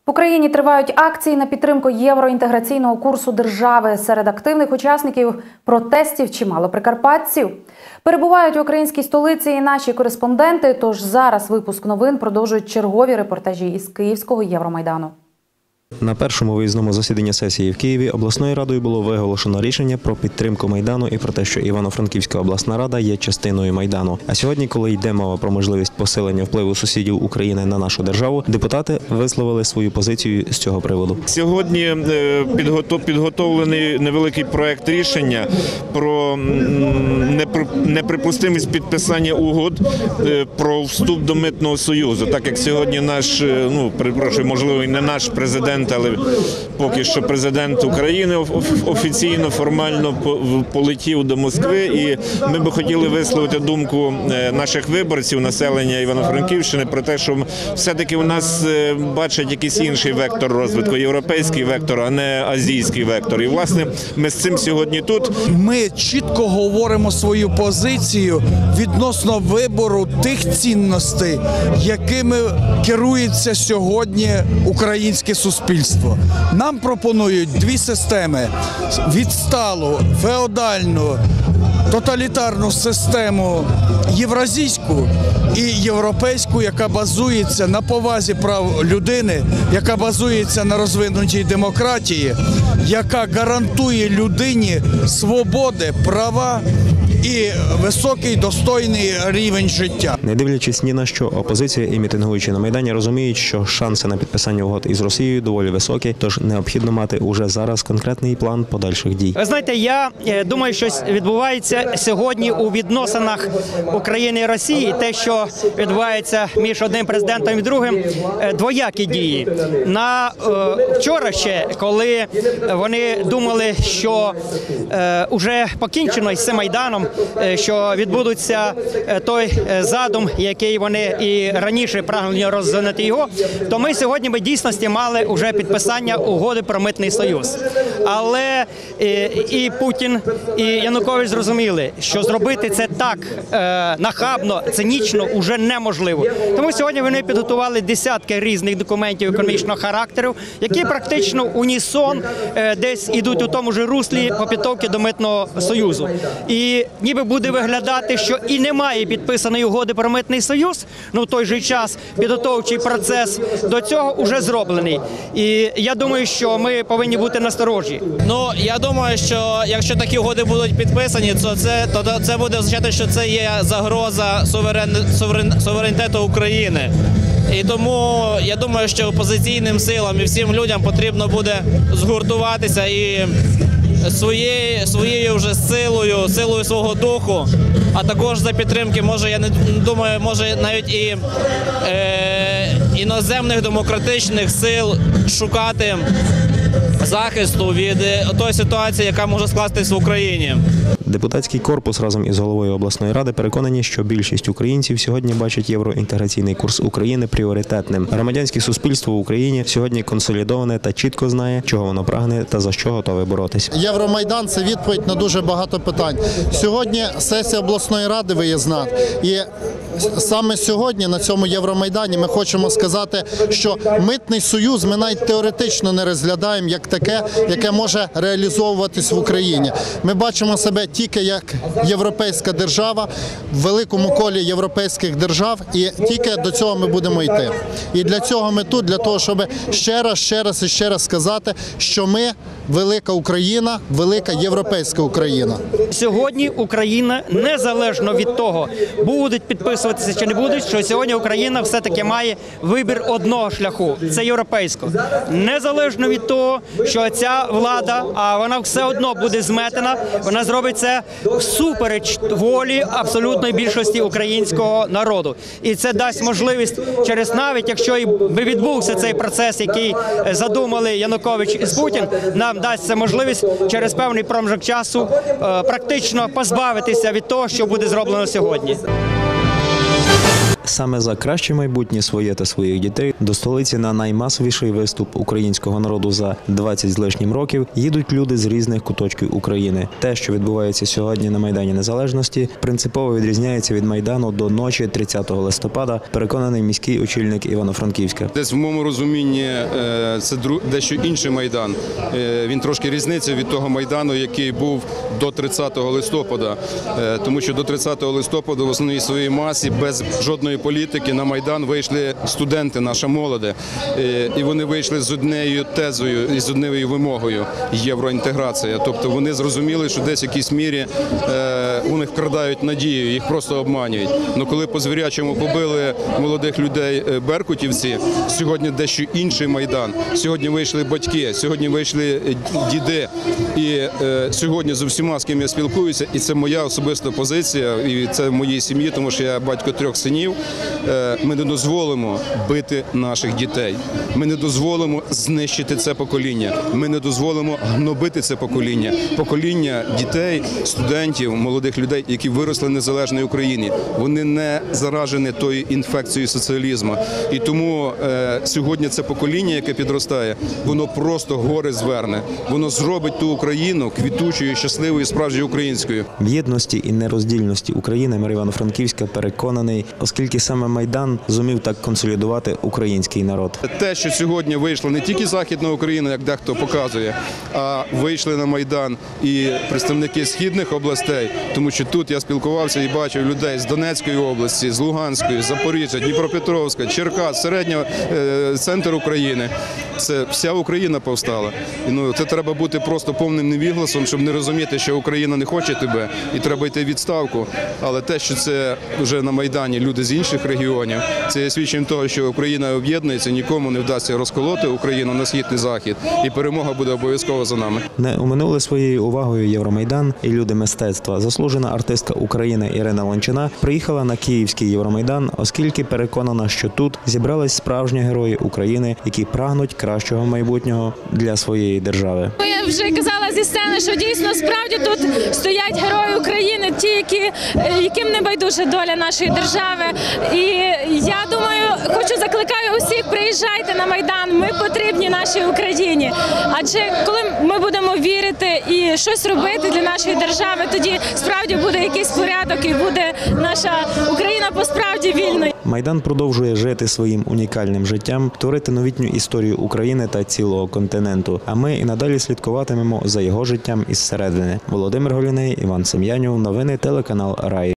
В Україні тривають акції на підтримку євроінтеграційного курсу держави. Серед активних учасників протестів чимало прикарпатців. Перебувають в українській столиці і наші кореспонденти, тож зараз випуск новин продовжують чергові репортажі із Київського Євромайдану. На першому виїзному засіданні сесії в Києві обласною радою було виголошено рішення про підтримку Майдану і про те, що Івано-Франківська обласна рада є частиною Майдану. А сьогодні, коли йде мова про можливість посилення впливу сусідів України на нашу державу, депутати висловили свою позицію з цього приводу. Сьогодні підготовлений невеликий проект рішення про неприпустимість підписання угод про вступ до Митного союзу. Так як сьогодні наш, можливо, і не наш президент, але поки що президент України офіційно, формально полетів до Москви, і ми би хотіли висловити думку наших виборців, населення Івано-Франківщини про те, що все-таки у нас бачать якийсь інший вектор розвитку, європейський вектор, а не азійський вектор. І, власне, ми з цим сьогодні тут. Ми чітко говоримо свою позицію відносно вибору тих цінностей, якими керується сьогодні українське суспільство. Нам пропонують дві системи – відсталу, феодальну, тоталітарну систему євразійську і європейську, яка базується на повазі прав людини, яка базується на розвинутій демократії, яка гарантує людині свободи, права і високий, достойний рівень життя. Не дивлячись ні на що, опозиція і мітингуючі на Майдані розуміють, що шанси на підписання угод із Росією доволі високі, тож необхідно мати уже зараз конкретний план подальших дій. Ви знаєте, я думаю, що відбувається сьогодні у відносинах України і Росії, те, що відбувається між одним президентом і другим, двоякі дії. Вчора ще, коли вони думали, що вже покінчено із цим Майданом, що відбудеться той задум, який вони і раніше прагнули розвинути його, то ми сьогодні в дійсності мали вже підписання угоди про Митний союз. Але і Путін, і Янукович зрозуміли, що зробити це так нахабно, цинічно вже неможливо. Тому сьогодні вони підготували десятки різних документів економічного характеру, які практично унісон десь ідуть у тому ж руслі по підготовці до Митного союзу. І ніби буде виглядати, що і немає підписаної угоди про Митний союз, в той же час підготовчий процес до цього вже зроблений. І я думаю, що ми повинні бути насторожі. Я думаю, що якщо такі угоди будуть підписані, то це буде означати, що це є загроза суверенітету України. І тому я думаю, що опозиційним силам і всім людям потрібно буде згуртуватися і своєю вже силою свого духу, а також за підтримки, може навіть і іноземних демократичних сил шукати захисту від тої ситуації, яка може скластись в Україні. Депутатський корпус разом із головою обласної ради переконані, що більшість українців сьогодні бачать євроінтеграційний курс України пріоритетним. Громадянське суспільство в Україні сьогодні консолідоване та чітко знає, чого воно прагне та за що готове боротись. Євромайдан – це відповідь на дуже багато питань. Сьогодні сесія обласної ради виїзна. І саме сьогодні на цьому Євромайдані ми хочемо сказати, що Митний союз ми навіть теоретично не розглядаємо як таке, яке може реалізовуватись в Україні. Ми бачимо себе тільки як європейська держава, в великому колі європейських держав, і тільки до цього ми будемо йти. І для цього ми тут, для того, щоб ще раз сказати, що ми велика Україна, велика європейська Україна. Сьогодні Україна, незалежно від того, будуть підписуватися чи не будуть, що сьогодні Україна все-таки має вибір одного шляху – це європейського. Незалежно від того, що ця влада, а вона все одно буде зметена, вона зробить це всупереч волі абсолютної більшості українського народу. І це дасть можливість через навіть, якщо і відбувся цей процес, який задумали Янукович і Путін, нам дасть це можливість через певний проміжок часу практично позбавитися від того, що буде зроблено сьогодні. Саме за краще майбутнє своє та своїх дітей до столиці на наймасовіший виступ українського народу за 20 з лишнім років їдуть люди з різних куточків України. Те, що відбувається сьогодні на Майдані Незалежності, принципово відрізняється від Майдану до ночі 30 листопада, переконаний міський очільник Івано-Франківська. Десь в моєму розумінні це дещо інший Майдан. Він трошки різниця від того Майдану, який був до 30 листопада. Тому що до 30 листопада в основній своїй масі без жодної політики на Майдан вийшли студенти, наша молоде. І вони вийшли з однією тезою і з однією вимогою – євроінтеграція. Тобто вони зрозуміли, що десь в якійсь мірі у них вкрадають надію, їх просто обманюють. Але коли по-звірячому побили молодих людей беркутівці, сьогодні дещо інший Майдан. Сьогодні вийшли батьки, сьогодні вийшли діди. І сьогодні з усіма, з ким я спілкуюся, і це моя особиста позиція, і це в моїй сім'ї, тому що я батько 3 синів, ми не дозволимо бити наших дітей. Ми не дозволимо знищити це покоління. Ми не дозволимо гнобити це покоління. Покоління дітей, студентів, молодих людей, які виросли в незалежній Україні. Вони не заражені тою інфекцією соціалізму. І тому сьогодні це покоління, яке підростає, воно просто гори зверне. Воно зробить ту Україну квітучою, щасливою, справжньою українською. В єдності і нероздільності України мер Івано-Франківська переконаний, оскільки саме Майдан зумів так консолідувати український народ. Те, що сьогодні вийшла не тільки Західна Україна, як дехто показує, а вийшли на Майдан і представники східних областей, тому що тут я спілкувався і бачив людей з Донецької області, з Луганської, Запоріжжя, Дніпропетровська, Черкас, середнього центр України. Це вся Україна повстала. Це треба бути просто повним невігласом, щоб не розуміти, що Україна не хоче тебе і треба йти в відставку. Але те, що це вже на Майдані люди з інших регіонів, це є свідченням того, що Україна об'єднується, нікому не вдасться розколоти Україну на схід і захід. І перемога буде обов'язково за нами. Не оминули своєю увагою Євромайдан і люди мистецтва. Заслужена артистка України Ірина Лончина приїхала на Київський Євромайдан, оскільки переконана, що тут зібрались справжні герої України, які прагнуть кращого майбутнього для своєї держави. Я вже казала зі сцени, що дійсно справді тут стоять герої України, ті, яким не байдужа доля нашої держави. І я думаю, закликаю усіх, приїжджайте на Майдан, ми потрібні нашій Україні. Адже коли ми будемо вірити і щось робити для нашої держави, тоді справді буде якийсь порядок і буде наша Україна по-справді вільною. Майдан продовжує жити своїм унікальним життям, творити новітню історію України та цілого континенту. А ми і надалі слідкуватимемо за його життям із середини. Володимир Голіней, Іван Сем'янів. Новини телеканал Раї.